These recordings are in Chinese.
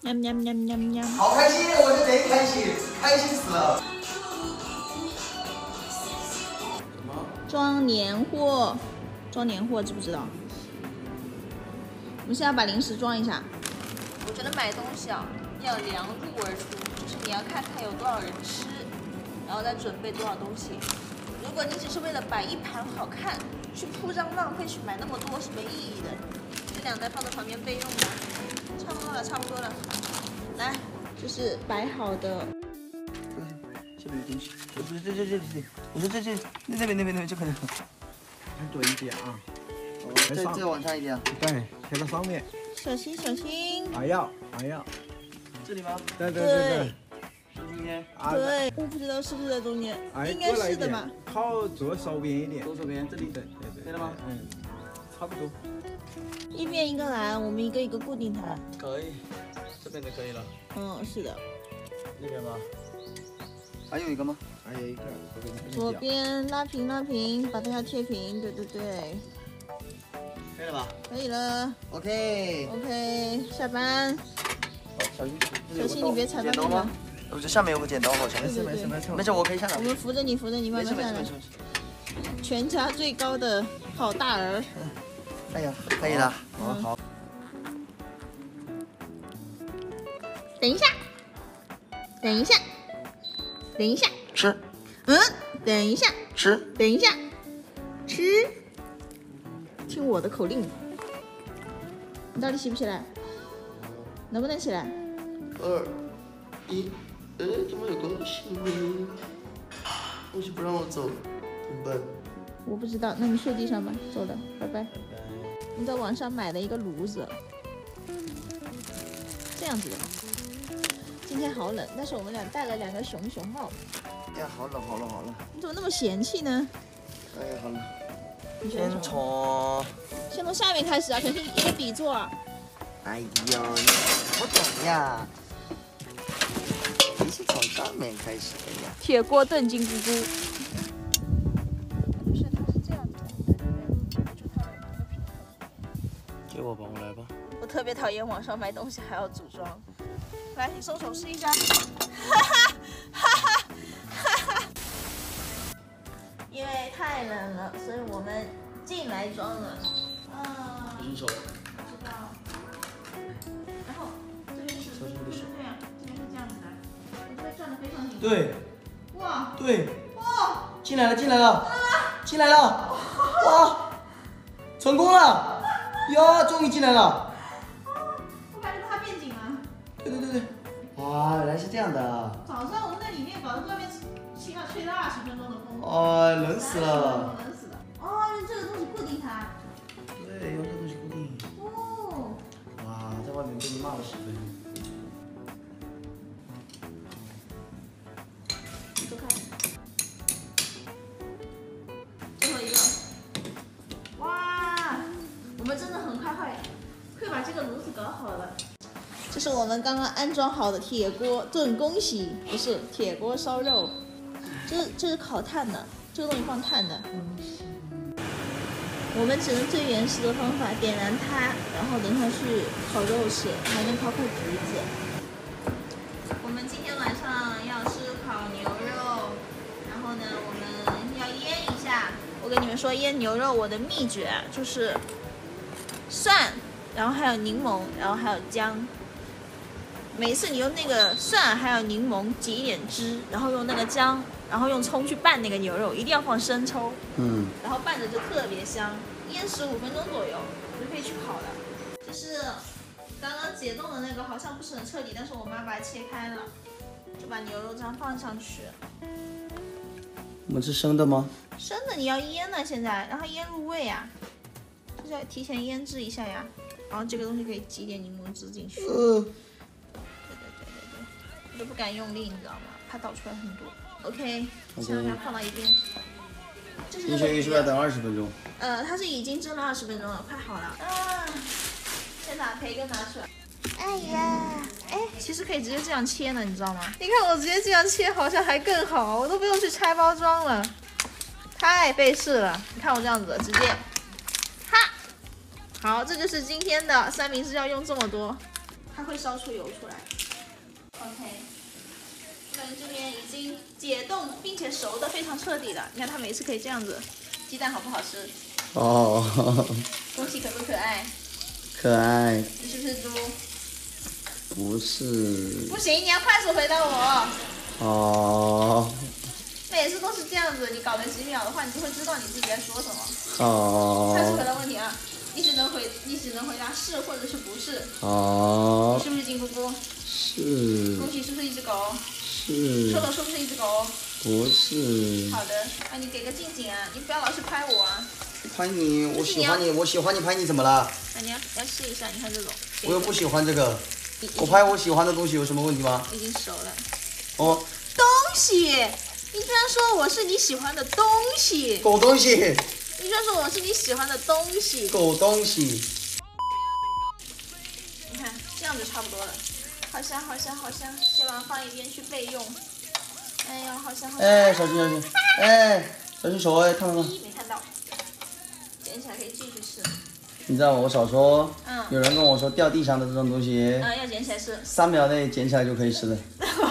喵喵喵喵喵！ 好开心，我就贼开心，开心死了。什么？ 装年货，装年货，知不知道？我们现在把零食装一下。我觉得买东西啊，要量入而出，就是你要看看有多少人吃，然后再准备多少东西。如果你只是为了摆一盘好看，去铺张浪费去买那么多是没意义的。这2袋放在旁边备用吧。差不多了，差不多了。来，这是摆好的。 这边有东西，不是这，我说这那边就可能。 再多一点啊。 再往上一点。 对，贴到上面。 小心小心。 还要。 这里吗？ 对。 中间。 对，我不知道是不是在中间，应该是的嘛。 靠左手边一点。 左手边这里。对了吗？ 嗯，差不多。 一边一个来，我们一个一个固定它。 可以，这边就可以了。 嗯，是的。 那边吗？还有一个吗？ 还有一个。 左边拉平，把它贴平。对。 可以了吧？ 可以了。OK， 下班。小心你别踩到那个。 我这下面有个剪刀，好像。 没事，我可以下来。 我们扶着你，慢慢下来。 没事。 全家最高的好大儿。 哎呀，可以了。好。 等一下。 吃。 等一下。 吃。 等一下。吃。听我的口令。你到底起不起来？能不能起来 ？2、1，怎么有东西呢？东西不让我走，怎么办？ 我不知道，那你睡地上吧。走了，拜拜。我们在网上买了一个炉子，这样子的。今天好冷，但是我们俩戴了2个熊帽。 哎呀，好冷。 你怎么那么嫌弃呢？ 哎呀，好冷。 先从下面开始啊，肯定一个底座啊。 哎呦，你不懂呀。你是从上面开始的呀。 铁锅炖金菇菇。不是，它是这样子的，对，就它的一个平衡。 给我吧，我来吧。 我特别讨厌网上买东西还要组装。来，你松手试一下。因为太冷了，所以我们进来装了。 新手。 知道。然后这边是对啊，这边是这样子的，我这边转的非常紧。 对。 哇。 对。 哇。 进来了。哇，成功了！呀，终于进来了。 我感觉它变紧了。 对。哇，原来是这样的啊。 早上我们在里面搞得外面起码吹了20分钟的风。 冷死了。 用这个东西固定它。 对，用这个东西固定。哇，在外面被你骂了10分钟。 你走开。最后一个。哇，我们真的很快把这个炉子搞好了。这是我们刚刚安装好的铁锅炖恭喜，不是铁锅烧肉。这是烤炭的，这个东西放炭的。我们只能最原始的方法点燃它，然后等下去烤肉吃，还能烤橘子。我们今天晚上要吃烤牛肉，然后呢，我们要腌一下。我跟你们说，腌牛肉我的秘诀就是蒜，然后还有柠檬，然后还有姜。每一次你用那个蒜还有柠檬挤一点汁，然后用那个姜，然后用葱去拌那个牛肉，一定要放生抽，然后拌着就特别香。腌15分钟左右就可以去烤了。这是刚刚解冻的那个，好像不是很彻底，但是我妈把它切开了，就把牛肉这样放上去。 我们是生的吗？ 生的你要腌呢，现在让它腌入味啊，就是要提前腌制一下呀。然后这个东西可以挤点柠檬汁进去。对，我都不敢用力，你知道吗？怕倒出来很多。OK， 先让它放到一边。 冰鲜鱼是不是要等20分钟？ 它是已经蒸了20分钟了，快好了。先把培根拿出来。哎呀，其实可以直接这样切呢，你知道吗？你看我直接这样切好像还更好，我都不用去拆包装了，太费事了。你看我这样子，直接，好，这就是今天的三明治要用这么多。 它会烧出油出来。OK， 我感觉这边已经解冻并且熟的非常彻底了。你看它每次可以这样子，鸡蛋好不好吃？ 哦， 东西可不可爱？ 可爱。 你是不是猪？ 不是。 不行，你要快速回答我。 哦。 每次都是这样子，你搞个几秒的话，你就会知道你自己在说什么。 好。 快速回答问题啊！你只能回答是或者是不是。 好。 你是不是金姑姑？ 是。 恭喜是不是一只狗？ 是。 说了是不是一只狗？ 不是。 好的，那你给个静静啊，你不要老是拍我啊。 拍你，我喜欢你，我喜欢你拍你怎么了？ 那你要试一下，你看这种。 我又不喜欢这个，我拍我喜欢的东西有什么问题吗？ 已经熟了。 哦。 东西，你居然说我是你喜欢的东西。 狗东西。 你居然说我是你喜欢的东西。 狗东西。 你看这样子差不多了，好香好香好香，先把它放一边去备用。哎呦，好香好香。 哎，小心小心，哎，小心手哎，烫烫烫。 没看到，捡起来可以继续吃。 你知道我小时候，有人跟我说掉地上的这种东西， 要捡起来吃 ，3秒内捡起来就可以吃的。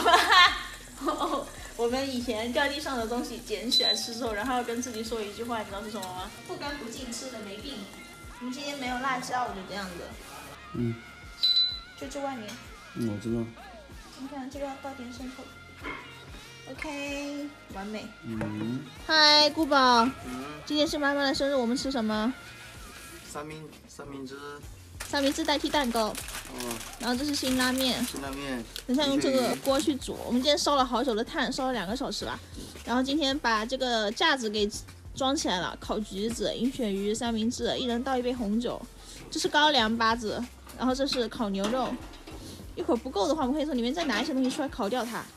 我们以前掉地上的东西捡起来吃之后，然后要跟自己说一句话，你知道是什么吗？不干不净，吃的没病。我们今天没有辣椒，就这样子。就这外面。 我知道。 你看这个要倒点生抽。OK， 完美。嗨，姑宝。今天是妈妈的生日，我们吃什么？ 三明治。 三明治代替蛋糕。然后这是辛拉面。 辛拉面。 等下用这个锅去煮。我们今天烧了好久的炭，烧了2个小时吧。然后今天把这个架子给装起来了，烤橘子、银鳕鱼、三明治，一人倒一杯红酒。这是高粱粑子，然后这是烤牛肉。一会儿不够的话，我们可以从里面再拿一些东西出来烤掉它。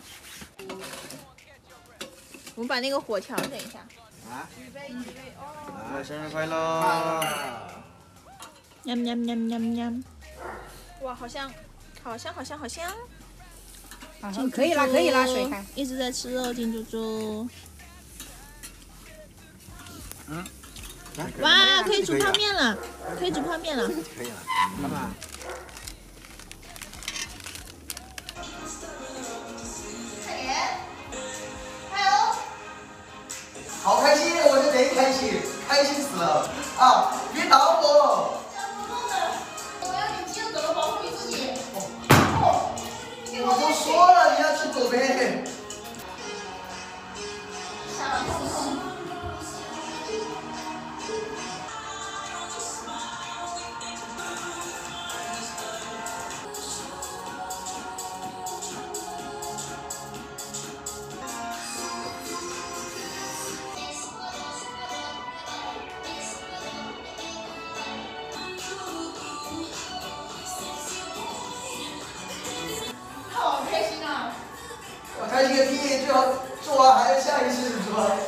我们把那个火调整一下。预备哦！ 生日快乐！ 喵喵喵喵喵！哇，好香，好香，好香，好香！ 可以啦，水开。 一直在吃肉，金猪猪。哇，可以煮泡面了，可以煮泡面了。 可以了，干嘛？ 好开心，我是贼开心，开心死了啊！别打我！ 我要你急着走，保护你自己。 我都说了你要去走呗。 下了痛痛。 我开心个屁！最好做完还要下一次是吧？